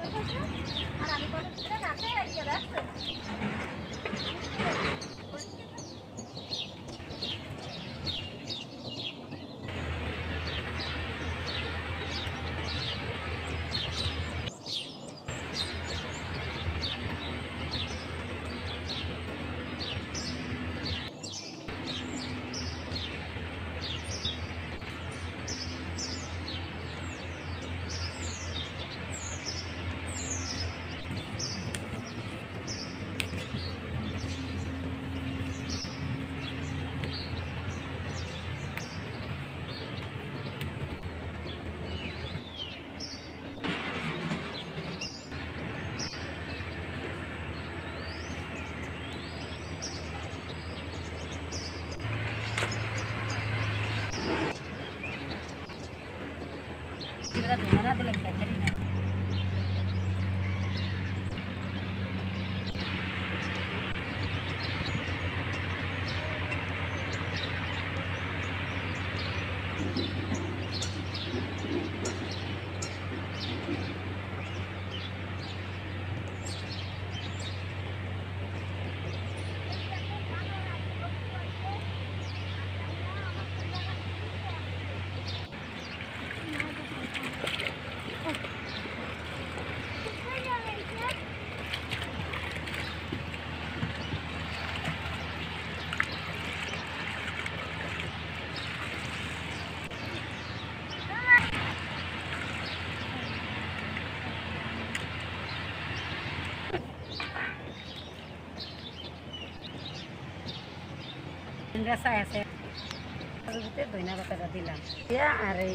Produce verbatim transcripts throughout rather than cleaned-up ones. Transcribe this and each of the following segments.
rasa আছে আলুতে ধইনা পাতাটা দিলাম দিয়া আর এই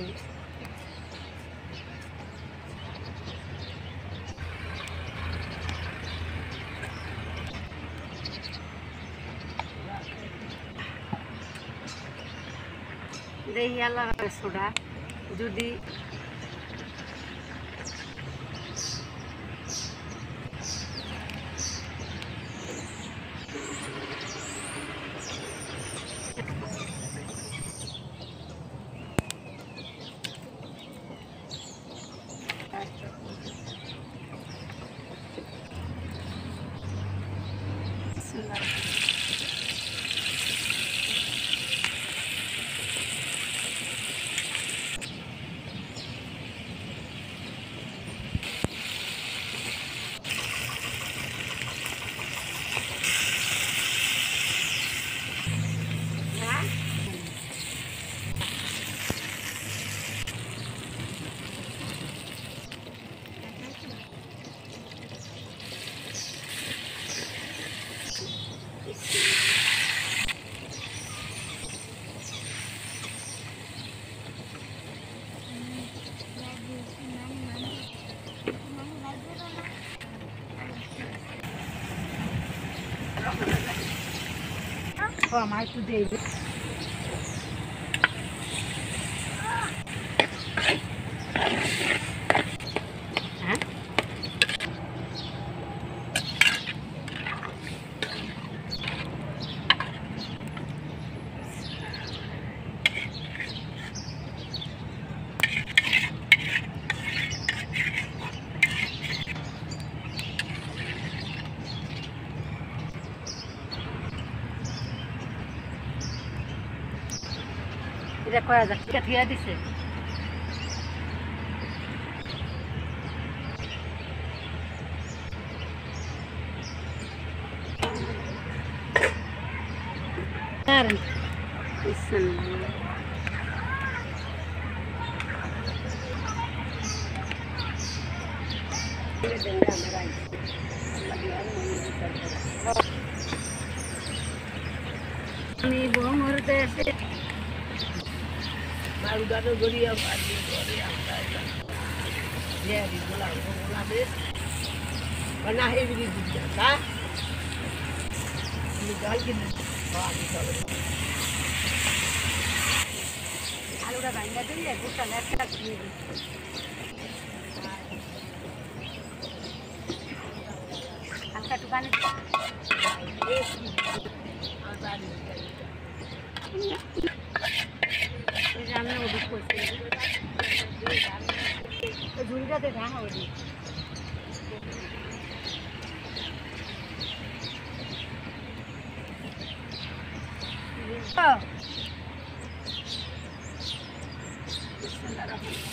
দেই আলা সোডা যদি আমার একটু দেবে হ্যাঁ এটা কয়া যাক এটা থিয়া দিছে আর বিসমিল্লাহ আমি বঙ্গর দেশে udah ada goriya padi goriya ada ya di bola bola deh karena ini di jasa ini gal gini wah di sana kalau udah banyak tuh ya buka laptop ini angkat tuh kan সামনে ওদিক করছে ঝুড়িটাতে ঢাকা ওদিক Bismillahirrahmanirrahim.